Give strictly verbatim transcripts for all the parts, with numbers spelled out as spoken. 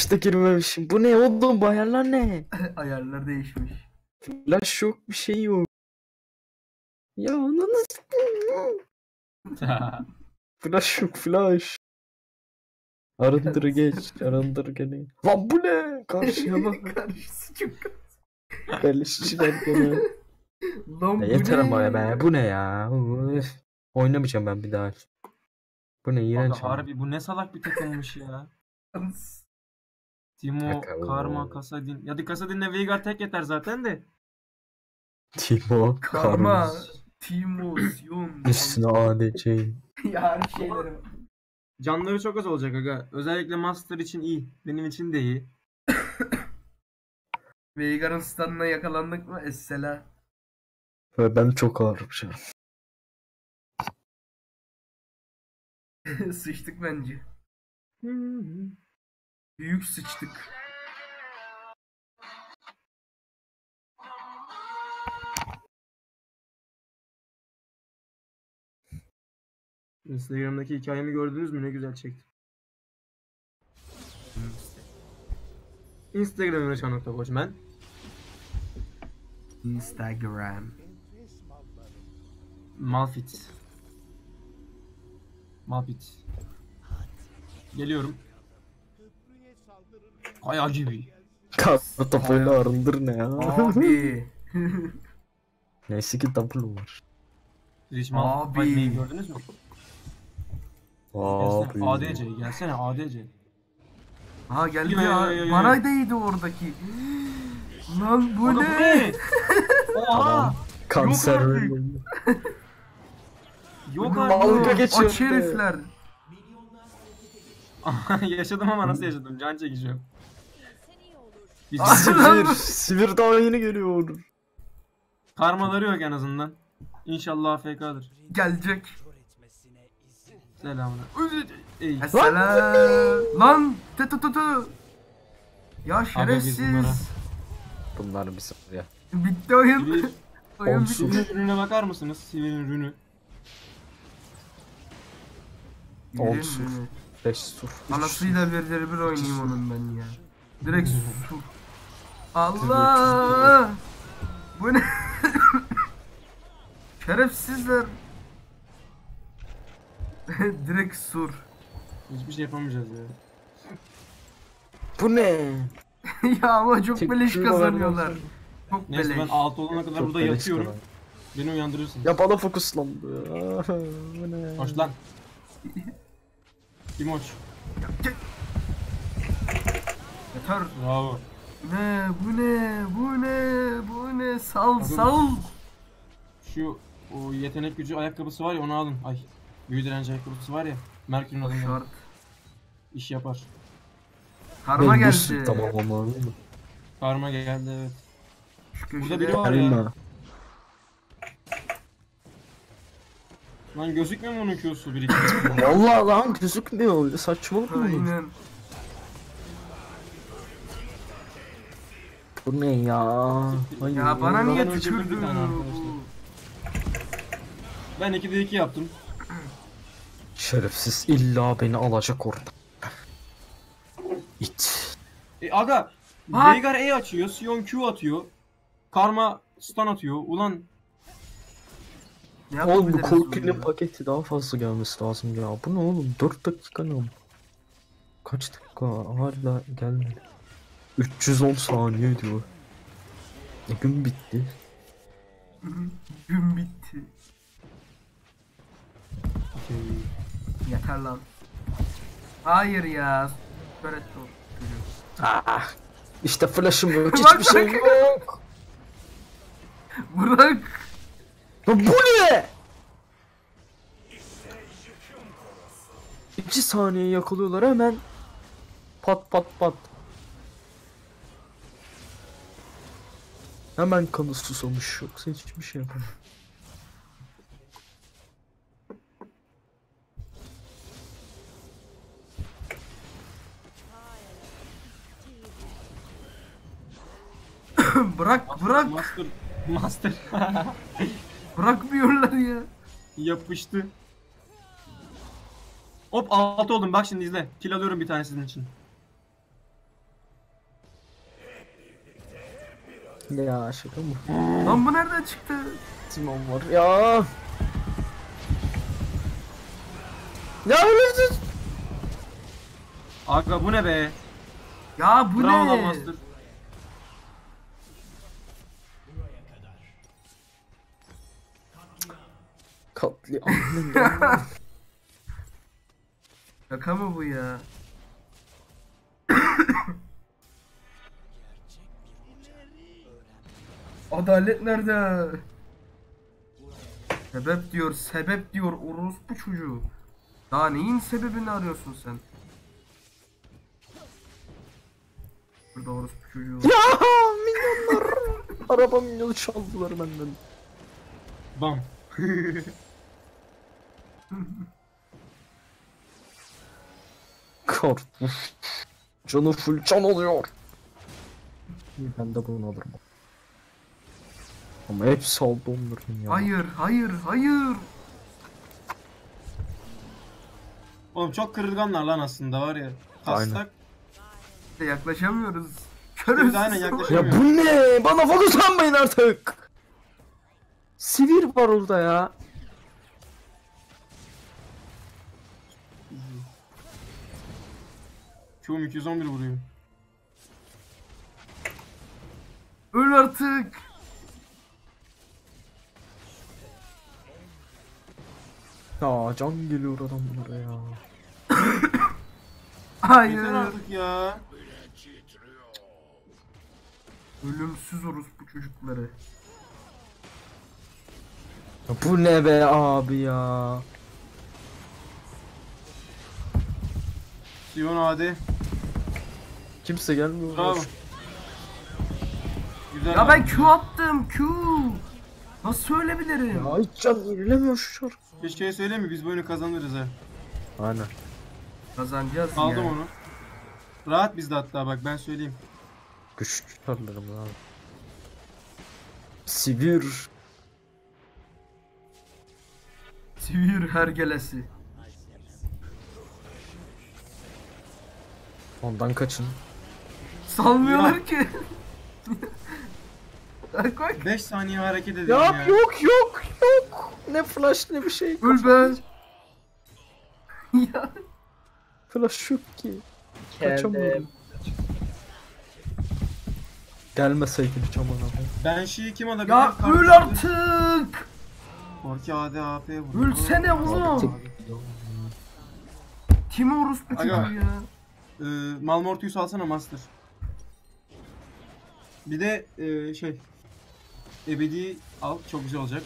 Başta girmemişim. Bu ne oğlum? Bu ayarlar ne? Ayarlar değişmiş. Flash yok, bir şey yok. Ya ananı s**eyim. Flash yok, flash. Arındır geç, arındır gene. Lan bu ne? Karşıya bak. Karşısı çok Beleşçiler gene. Lan Ya bu yeter ne? ama ya be. Bu ne ya? Üf. Oynamayacağım ben bir daha. Bu ne iğrenç. Aga harbi bu ne salak bir takımmış ya. Timo, Aga, Karma, o. Kasadin. Ya di Kasadin'le Veigar tek yeter zaten de. Timo, Karma, Karma. Timo, Sion. Üstüne A D C. Ya her şeyleri var. Canları çok az olacak aga. Özellikle Master için iyi. Benim için de iyi. Veigar'ın stun'ına yakalandık mı? Essela. Ve ben çok ağırım şu an. Sıçtık bence. Büyük sıçtık. Instagram'daki hikayemi gördünüz mü? Ne güzel çektim. Instagram'da Çanok'ta Instagram. Malfit. Malfit. Geliyorum. Kaya gibi. Karma topuyla arındır ne ya? Abi. Neyse ki double var. Hiç Abi. Malfit'i gördünüz mü? Abi. Gelsene A D C. Gelsene A D C. Ha geldi Yo, yo, ya. yo, yo, yo. Bana değdi oradaki. Lan bu Aga, ne? Oha! Tamam. Kanser Yok öyle. Yok Dalga artık. geçiyor. Aç herifler. Yaşadım ama nasıl yaşadım? Can çekeceğim. Biz Sivir. Sivir daha yeni geliyor. karmaları yok en azından. İnşallah A F K'dır. Gelecek. Selamına. Ey. Esselam. Lan. Tı tı tı tı. Ya Abi biz şerefsiz. bunlara. Bunlar bir sıfır ya. Bitti oyun. Sivir, Oyun Olsun. bitti. Sivir'in rününe bakar mısınız? Sivir'in rünü. Yürüyün Olsun. beni. beş sur. Anasıyla bir bir bir oynayayım onun ben ya. Direkt su. Allah! Bu ne? Şerefsizler. Direkt sur. Hiçbir şey yapamayacağız ya. Bu ne? Ya ama çok Tek beleş şunu kazanıyorlar. vermem. Çok Neyse beleş. ben altı olana kadar Çok burada beleş yatıyorum. kalan. Beni uyandırırsın. Ya bana fokuslandı. Ah, bu ne? Hoş lan. Kim hoş? Yeter. Bravo. Ne? Bu ne? Bu ne? Bu ne? Sal Bakın. sal. Şu o yetenek gücü ayakkabısı var ya onu alın. Ay. Büyü direnci ayakkabısı var ya. Merkür'ün adında. Şart. İş yapar. Karma Ben geldi. bu tamam ama. Karma geldi evet. Şu Burada köşede. biri var ya. Karma. Lan gözükmüyor mu onun Q'su biri? Vallahi lan gözükmüyor öyle saçmalık mı olur? Aynen. Bu ne ya? Hayır. Ya bana Ben niye öldürdüm tükürdü bir tane arkadaşlar. bu? Ben ikide iki yaptım. Şerefsiz illa beni alacak orada. İt. E aga. Bak. Veigar E açıyor. Sion Q atıyor. Karma stun atıyor. Ulan Ne Oğlum bu yapabiliriz Korki'nin bunu? paketi daha fazla gelmesi lazım ya. Bu ne oğlum? dört dakika ne oğlum? Kaç dakika? Hala gelmedi. üç yüz on saniye diyor. E, gün bitti. Gün bitti. okey. Yeter lan. Hayır ya. Böyle dur. Ah, işte flash'ım yok. Bak, Hiçbir şey bak. yok. Bırak. Ya bu ne? iki saniye yakalıyorlar hemen. Pat pat pat. Hemen kanı susamış. Yoksa hiçbir şey yapamam. Bırak bırak. Master. Master. Bırakmıyorlar ya. Yapıştı. Hop altı oldum bak şimdi izle. Kill alıyorum bir tane sizin için. Ya şaka mı? Lan bu nereden çıktı? Timon var ya. Ya öyle. Aga bu ne be? Ya bu Bravo ne? lan Master. Katliam. Şaka mı bu ya? Adalet nerede? Sebep diyor, sebep diyor orospu çocuğu. Daha neyin sebebini arıyorsun sen? Burada orospu çocuğu. Ya milyonlar. Araba milyonu çaldılar benden. Bam. Kart. Canı full can oluyor. Ben de bunu alırım. Ama hepsi aldı onların ya. Hayır, hayır, hayır. Oğlum çok kırılganlar lan aslında var ya. Aynen. Kastak. İşte yaklaşamıyoruz. Körüz. Biz aynen Ya yaklaşamıyoruz. bu ne? Bana fokus atmayın artık. Sivir var orada ya. Q'm iki yüz on bir vuruyor. Öl artık. Ya can geliyor adamlara ya. Hayır. Yeter artık ya. Ölümsüz orospu çocukları. Ya bu ne be abi ya. Sion hadi. Kimse gelmiyor. Bravo. Güzel. Ya ben abi. Q attım Q. Nasıl söyleyebilirim? Ya hiç can yenilemiyor şu şarkı. Keşke söyleyeyim mi? Biz bu oyunu kazanırız ha. Aynen. Kazanacağız Aldım ya. onu. Rahat bizde hatta bak ben söyleyeyim. Güç tutarlarım abi. Sivir. Sivir hergelesi. Ondan kaçın. Salmıyorlar Ya. ki. Bak bak. beş saniye hareket edelim ya. Ya yok yok yok. Ne flash ne bir şey. Öl be. Ya. Flash yok ki. Kaçamıyorum. Gelmeseydi hiç aman abi. Ben şeyi kim alabilir? Ya Kartı öl aldı. artık. Korki A D A P vurdu. Ölsene oğlum. Kim orospu Aga. çocuğu ya? Ee, Malmortu'yu salsana Master. Bir de ee, şey ebedi al çok güzel olacak.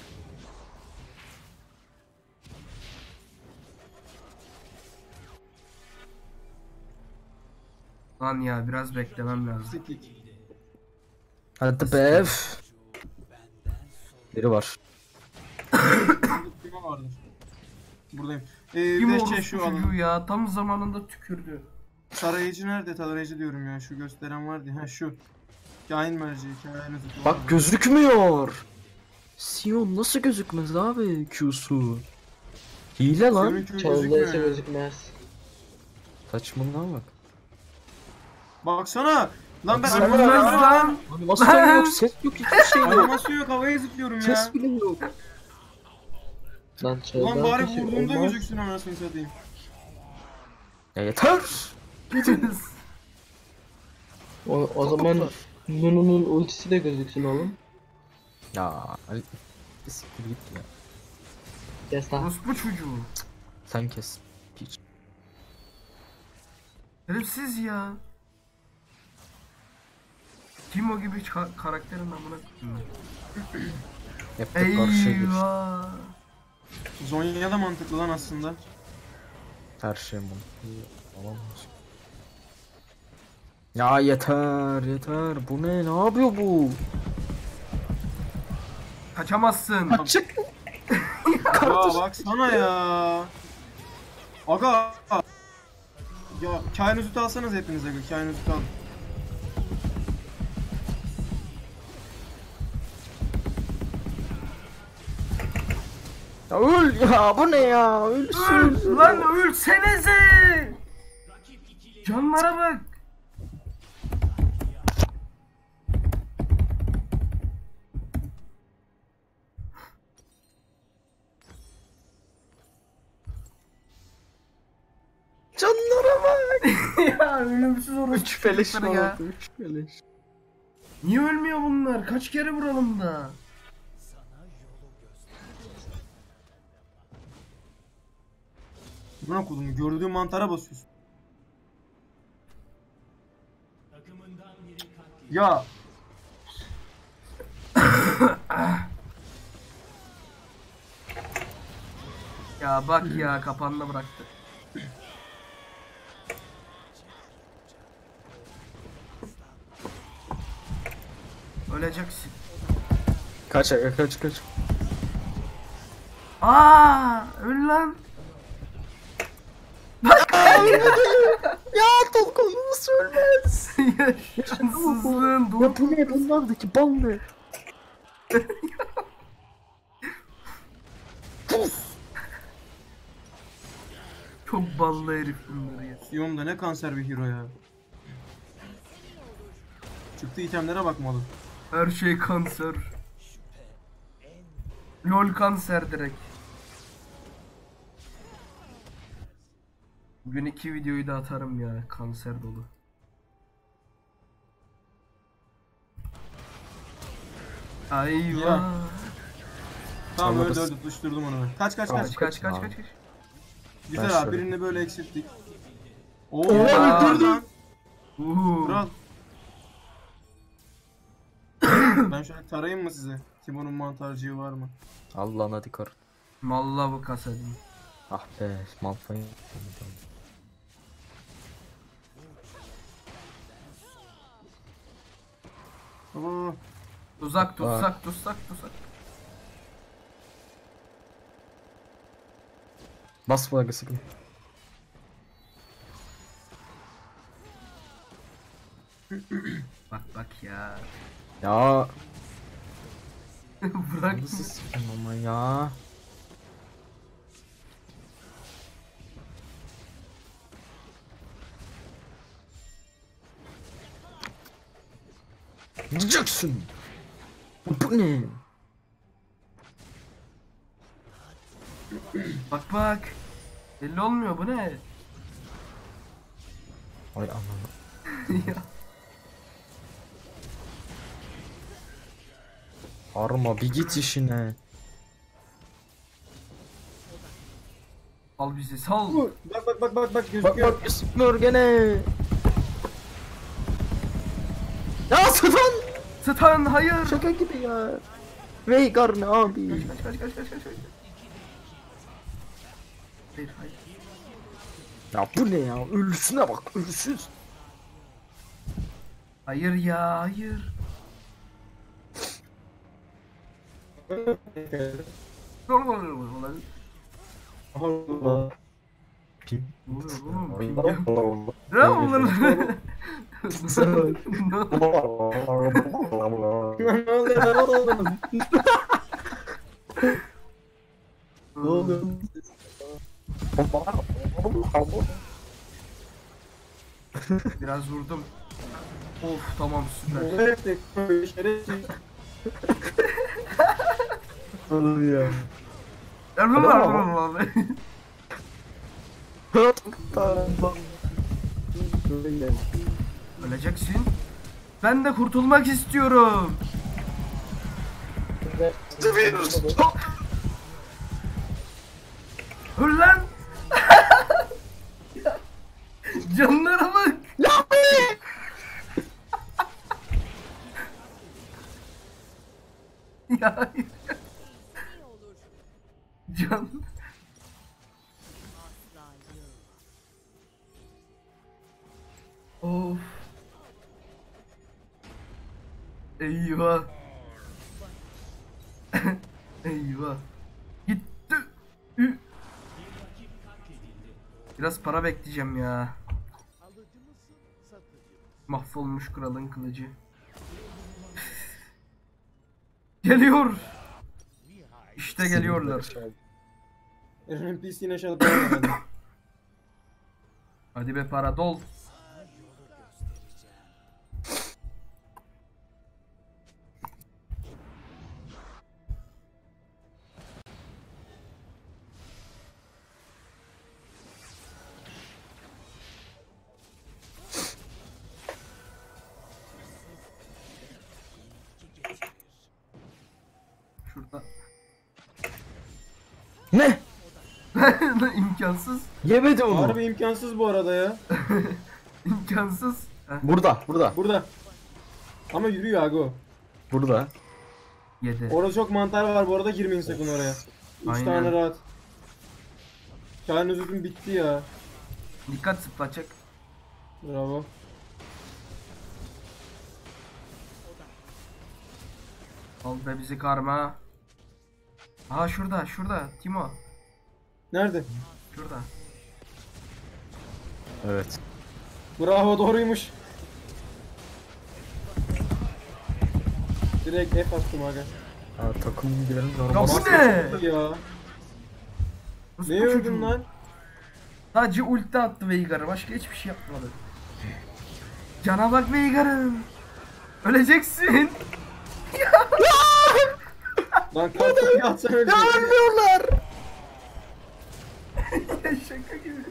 Lan ya biraz beklemem lazım. Sikik. Hadi be. Biri var. Kime vardır? Buradayım. Ee, bir Kim de şey orospu şu çocuğu alın. ya? Tam zamanında tükürdü. Tarayıcı nerede? Tarayıcı diyorum ya. Şu gösteren vardı. Ha şu. Kain merceği. Kain özü. Bak gözükmüyor. Sion nasıl gözükmez abi Q'su? Hile lan. Sion'un Q'yu Çoğundaysa gözükmüyor. gözükmez. Saçmalama bak. Baksana. Lan ben Baksana Ölmez animasyon lan. Animasyon yok, ses yok, hiçbir şey yok. Animasyon yok, havaya zıplıyorum ya. Ses bile yok. Lan Lan çölde bari ateşi vurduğumda olmaz. gözüksün anasını satayım. Ya yeter. O, o zaman Nunu'nun ultisi de gözüksün oğlum. Ya Ali bir siktir git ya. Kes lan. Orospu çocuğu. Sen kes. Hiç. Herifsiz ya. Kim o gibi ka- karakterin amına koyayım. Hep de karşıya geç. Eyvah. Zonya da mantıklı lan aslında. Her şey bunu. Olamaz. Ya yeter yeter. Bu ne? Ne yapıyor bu? Kaçamazsın. Çık. Ya baksana ya. Aga. Ya kain özütü alsanız hepiniz aga. Kain özütü al. Ya öl ya bu ne ya? Ölsün. Öl lan ölsenize. Canlara bak. ölümsüz orospu Üç feleş çocukları ya. var. Üç feleş. Niye ölmüyor bunlar? Kaç kere vuralım da? Buna koydum. Gördüğün mantara basıyorsun. Ya Ya bak ya kapağında bıraktı. Öleceksin. Kaç aga kaç kaç. Aa, öl lan. Ya Tolga nasıl ölmez? Ya şanssızlığın Ya dur. bu ne bunlardaki bal ne? Çok ballı herif bunları ya. Sion da ne kanser bir hero ya. Çıktığı itemlere bakmalı. Her şey kanser. LOL kanser direkt. Bugün iki videoyu da atarım ya, kanser dolu. Ayva. Ya. Tamam öldü Anladım. öldü. Düştürdüm onu ben. Kaç kaç Tamam. kaç. Kaç kaç kaç Abi. kaç kaç. Güzel Ben abi şöyle- birini böyle eksilttik. Oo Oha, öldürdü. öldürdü. Uhu. Kral. Ben şöyle tarayayım mı size? Timon'un mantarcığı var mı? Allah'ına hadi kar. Malla bu kasedim. Ah be Malphite. Baba. Tuzak Aa. tuzak tuzak tuzak. Bas bu aga sıkın. Bak bak ya. Ya Bırak. nasıl sıkın ama ya. Gideceksin. Bu ne? Bak bak. Belli olmuyor, bu ne? Ay anam. Ya. Arma bir git işine. Al bizi sal. Bak bak bak bak bak Bak gözüküyor. bak sıkmıyor gene. Ya Satan. Stan hayır. Şaka gibi ya. Veigar ne abi? Kaç kaç kaç kaç kaç kaç. Hayır hayır. Ya bu ne ya? Ölüsüne bak ölüsüz. Hayır ya hayır. Ne oluyor oğlum? Allah. Pim. Ne oluyor oğlum? Pingem. Ne oluyor? Ne oluyor lan? Ne oluyor? Biraz vurdum. Of tamam süper. Şerefsiz, şerefsiz. Oğlum ya. Öleceksin. Ben de kurtulmak istiyorum. Öl lan. Canlara bak. Ya hayır. Can. Of. Eyvah. Eyvah. Gitti. Ü. Biraz para bekleyeceğim ya. Mahvolmuş kralın kılıcı. Geliyor. İşte geliyorlar. N P C'nin aşağıda para var. Hadi be para dol. Ne? İmkansız. Yemedi onu. Harbi imkansız bu arada ya. İmkansız. Heh, Burada, burada. Burada. Ama yürüyor Ago. Burada. yedi. Orada çok mantar var bu arada, girmeyin sakın oraya. üç Aynen. tane rahat. Kain özütüm bitti ya. Dikkat zıplatacak. Bravo. Aldı bizi karma. Aa şurada şurada Timo. Nerede? Şurada. Evet. Bravo, doğruymuş. Direkt F attım aga. Ha, takım bilgilerini Ya normal. bu ne? Ya. Nasıl Ne bu öldün çocuğu? lan? Sadece ulti attı Veigar'a. Başka hiçbir şey yapmadı. Cana bak Veigar'ın. Öleceksin. Lan kalkıp atsan öleceksin. Ölmüyorlar. Şaka gibi.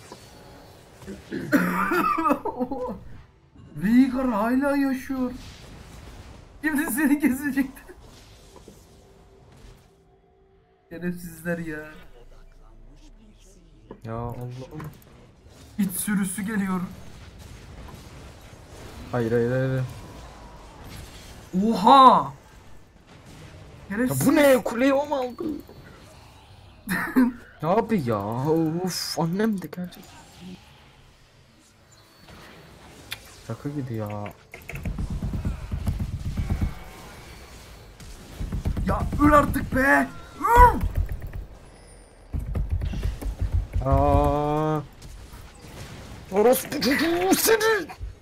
Veigar hala yaşıyor. Şimdi seni kesecekti. Şerefsizler ya. Ya Allah'ım. İç sürüsü geliyor. Hayır hayır hayır. Oha! Ya Şerefsiz. bu ne? Kuleyi o mu aldı? Ya abi ya. Of, annem de gerçek. Şaka gibi ya. Ya öl artık be! Öl! Aa. Orospu çocuğu seni.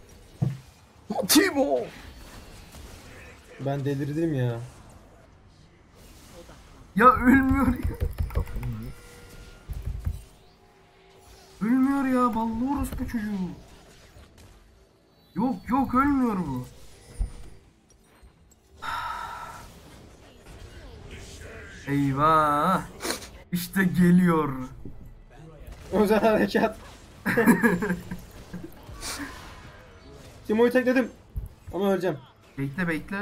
Timo. Ben delirdim ya. Ya ölmüyor ya. Ölmüyor ya, ballı orospu çocuğu. Yok yok, ölmüyor bu. Eyvah. İşte geliyor. Özel harekat. Timo'yu tekledim. Ama öleceğim. Bekle bekle.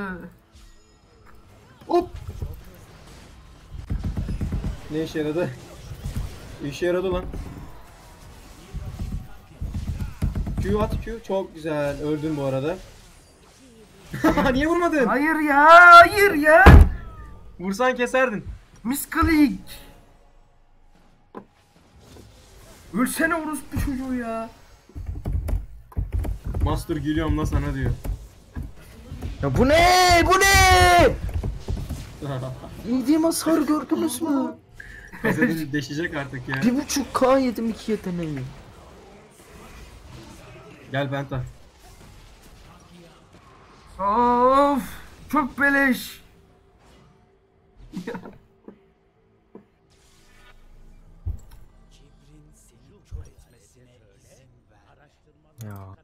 Hop. Ne işe yaradı? İşe yaradı lan. Q at Q. Çok güzel. Öldün bu arada. Niye vurmadın? Hayır ya, hayır ya. Vursan keserdin. Miskalik. Ölsene orospu çocuğu ya. Master geliyorum lan sana diyor. Ya bu ne? Bu ne? Yediğim hasar gördünüz mü? Kasetini deşecek artık ya. Bir buçuk K yedim iki yeteneği. Gel Penta. Of, çok beleş. Ya.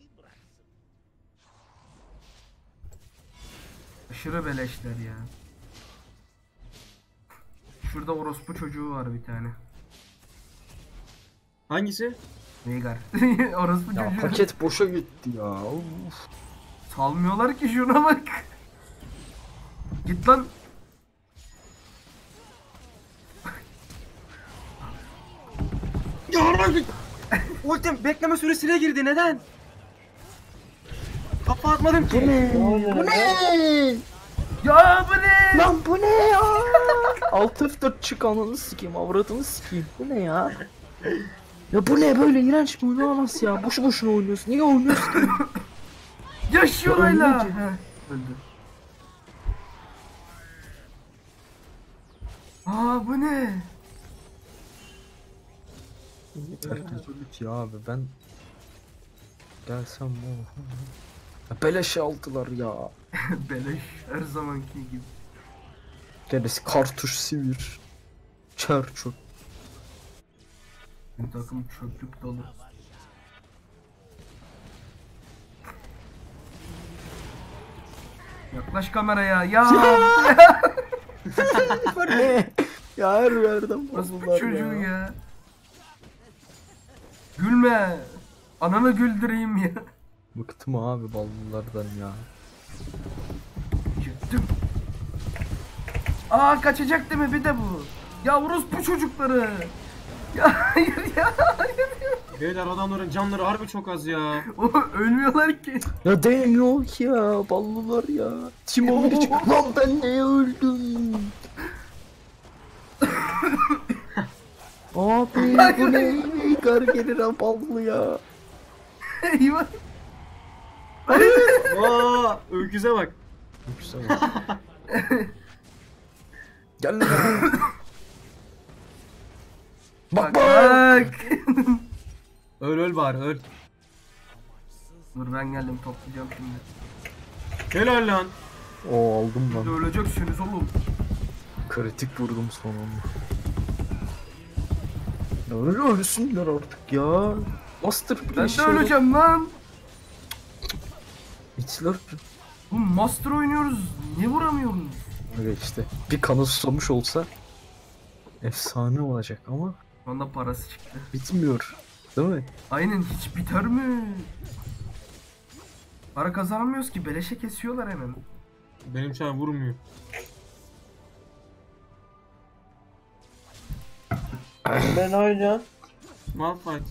Aşırı beleşler ya. Şurada orospu çocuğu var bir tane. Hangisi? Veigar. Orospu Ya çocuğu. paket boşa gitti ya. Of. Salmıyorlar ki, şuna bak. Git lan. Ya lan! Ultim bekleme süresiyle girdi. Neden? Kafa atmadım ki. Bu ne? Bu ne? Ya bu ne? Lan bu ne ya? Alt F dört çık, ananı sikeyim, avradını sikeyim. Bu ne ya? Ya bu ne, böyle iğrenç bir oyun olamaz ya. Boşu boşuna oynuyorsun. Niye oynuyorsun ki? Yaşıyor Ya hala. ölmedi. Heh, öldü. Aa bu ne? Terk ya abi, ben gelsem o. Ya beleş aldılar ya. Beleş her zamanki gibi. Gerisi kartuş, sivir, çer çöp. Bu takım çöplük dolu. Yaklaş kameraya ya. Bu ne? Ya her yerden Nasıl bu bozdular çocuğu ya. ya? Gülme. Ananı güldüreyim ya. Bıktım abi ballılardan ya. Çıktım. Aa kaçacak değil mi bir de bu? Ya orospu çocukları. Ya hayır ya hayır ya. Beyler adamların canları harbi çok az ya. O ölmüyorlar ki. Ya değmiyor ki ya. Ballılar ya. Timo biri çık. Lan ben neye öldüm? Abi bu ne? Veigar gelir ha ballı ya. Eyvah. Aa, öküze bak. Güzel. Gel lan. Bak Bak bak. bak. Öl öl bari öl. Dur ben geldim toplayacağım şimdi. Helal lan. O aldım lan. Öleceksiniz oğlum. Kritik vurdum sonunda. Ya öyle ölsünler artık ya. Master bile Ben de işe öleceğim lan. İçler. Bu master oynuyoruz. Niye vuramıyoruz? Öyle işte. Bir kanı susamış olsa efsane olacak ama Onda parası çıktı. bitmiyor. Değil mi? Aynen hiç biter mi? Para kazanamıyoruz ki beleşe kesiyorlar hemen. Benim çay vurmuyor. Ben oynuyorum. Malphite.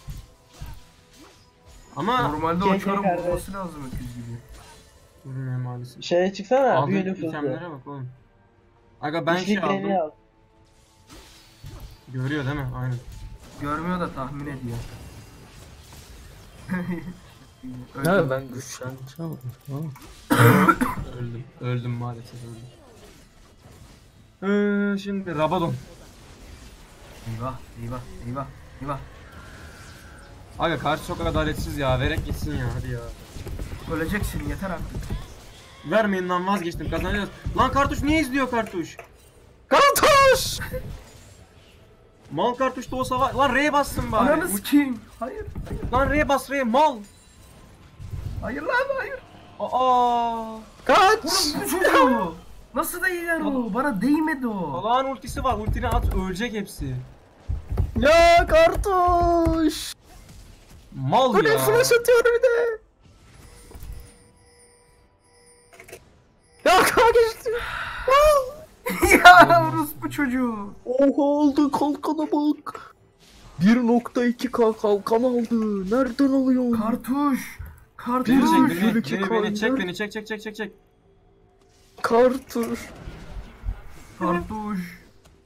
Ama Normalde Şey, o çarın şey, vurması lazım öküz gibi. vurmuyor maalesef. Şeye çıksana. Aldığın Büyü nüfuzlu. itemlere bak oğlum. Aga ben İşlik şey beni aldım. al. Görüyor değil mi? Aynen. Görmüyor da tahmin ediyor. Ha Öldüm. ben güçleneceğim. Ha. Öldüm. Öldüm maalesef öldüm. Ee, şimdi Rabadon. Eyvah eyvah eyvah eyvah. Aga karşı çok adaletsiz ya. Verek gitsin ya hadi ya. Öleceksin yeter artık. Vermeyin lan vazgeçtim kazanacağız. Lan kartuş niye izliyor kartuş? Kartuş! Mal kartuş da olsa var. Lan R'ye bassın bari. Ananı sikeyim. Hayır. Lan R'ye bas R'ye mal. Hayır lan hayır. Aa. Kaç! Oğlum bu çocuğu. Nasıl değiller o? Bana değmedi o. Allah'ın ultisi var. Ultini at ölecek hepsi. Ya kartuş! Mal Bu ya. ne flash atıyor bir de. Ya kalk geçti. Ya orospu çocuğu. Oha oldu kalkana bak. bir nokta iki K kalkan aldı. Nereden alıyorsun? Kartuş. Kartuş. Beni Dur, çek şöyle beni, iki beni, beni kaynar. çek beni çek çek çek çek çek. Kartuş. Kartuş.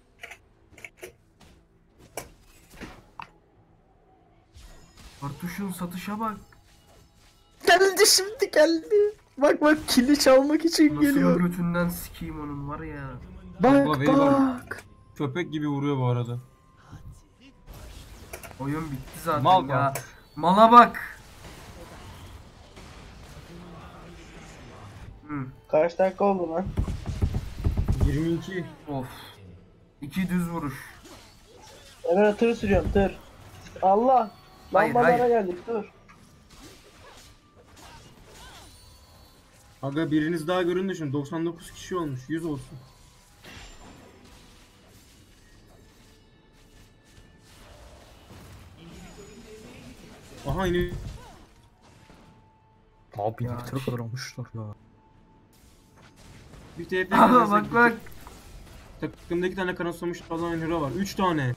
Kartuşun satışa bak. Geldi şimdi geldi. Bak bak kili çalmak için Nasıl geliyor. götünden sikeyim onun var ya. Bak Baba, Veigar. bak. Köpek gibi vuruyor bu arada. Oyun bitti zaten Mal ya. bak. Mala bak. Hı. Kaç dakika oldu lan? yirmi iki. Of. İki düz vuruş. Hemen tır sürüyorum tır. Allah. Hayır, Lambalara hayır. geldik dur. Aga biriniz daha göründü şimdi. doksan dokuz kişi olmuş. yüz olsun. Aha yine Abi Ya, ne kadar almışlar ya. bir T F Aha kazansak bak bak. takımda iki tane kanatlamış falan hero var. üç tane.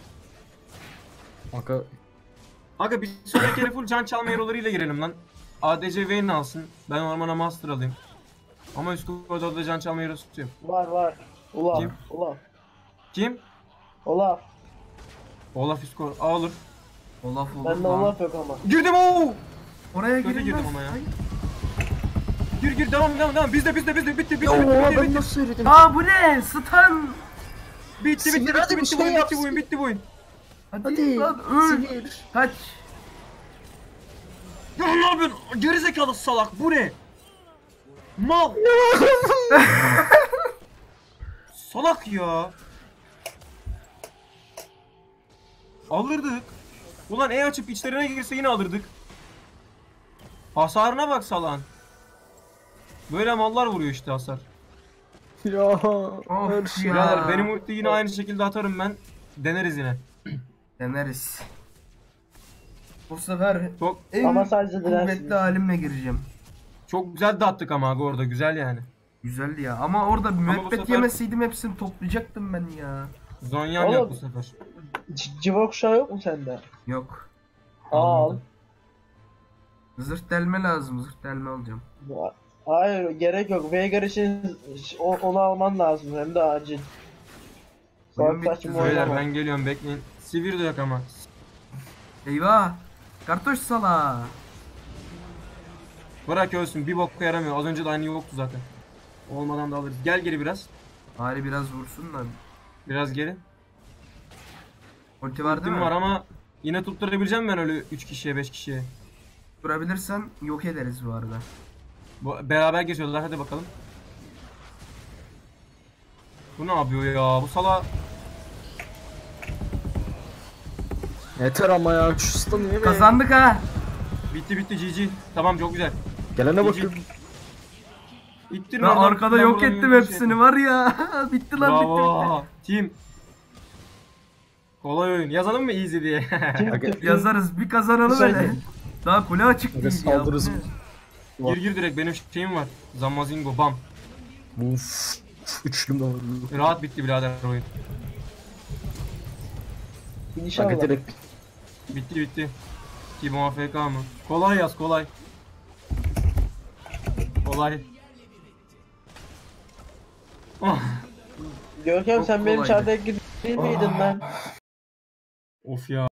Aga Aga bir sonraki kere full can çalma hero'larıyla girelim lan. A D C Vayne alsın. Ben ormana master alayım. Ama üst koridorda da can çalma hero'su tutuyor. Var var. Olaf. Kim? Olaf. Kim? Olaf. Olaf üst koridor. Aa olur. Olaf olur Bende lan. Olaf yok ama. Girdim ooo. Oraya Kötü girilmez. girdim ama ya. Hayır. Gir gir devam devam devam. Bizde bizde bizde bitti bitti ya bitti bitti ben bitti. nasıl söyledim? Aa bu ne? Stun. Bitti Sinir, bitti hadi bitti bir bitti şey bu oyun yap, bitti bu oyun bitti bu oyun. Hadi, Hadi. lan öl. Sinir. Kaç. Ya ne yapıyorsun? Gerizekalı salak bu ne? Mal. Salak ya. Alırdık. Ulan E açıp içlerine girse yine alırdık. Hasarına bak salan. Böyle mallar vuruyor işte hasar. Ya her şey. ya. Birader benim ulti yine aynı şekilde atarım ben. Deneriz yine. Deneriz. Bu sefer Çok en Ama sadece dirençli. kuvvetli halimle gireceğim. çok güzel dağıttık ama abi orada güzel yani. Güzeldi ya ama orada bu müebbet sefer- yemeseydim hepsini toplayacaktım ben ya. Zonyan Oğlum. yok bu sefer. C- Civa kuşağı yok mu sende? Yok. Al. Zırt delme lazım. Zırt delme alacağım. Hayır gerek yok. Veigar için o- onu alman lazım hem de acil. Oyun Salak bitti saçma zaten. Beyler oynama. ben geliyorum bekleyin. Sivir de yok ama. Eyvah. Kartoş sala. Bırak ölsün bir boka yaramıyor. Az önce de aynı yoktu zaten. Olmadan da alırız. Gel geri biraz. Bari biraz vursun da. Biraz geri. Ulti var değil Ultim mi? var ama yine tutturabileceğim ben öyle üç kişiye beş kişiye. Durabilirsen yok ederiz bu arada. Bu, beraber geçiyorlar hadi bakalım. Bu ne yapıyor ya? Bu sala Yeter ama ya şu stun'ı yeme. Kazandık ha. bitti bitti G G. Tamam çok güzel. Gelene Cici. bakın. İttir Ben oradan. arkada Ben yok buradan ettim yürüyüşe hepsini yapayım. var ya. bitti lan bitti bitti. Bravo. Team. Kolay oyun. Yazalım mı easy diye? Kim Aga- tuttu? Yazarız bir kazanalım Güzel öyle. değil. Daha kule açık Aga değil ya. saldırırız. Bu ne? gir gir direkt benim şeyim var. Zamazingo bam. Uf. Üçlüm de var. Rahat bitti birader oyun. İnşallah. Aga direkt. Bitti bitti. Team A F K mı? Kolay yaz kolay. Kolay. Oh. Görkem Çok sen benim kolaydı. çardaki değil miydin lan? Of ya.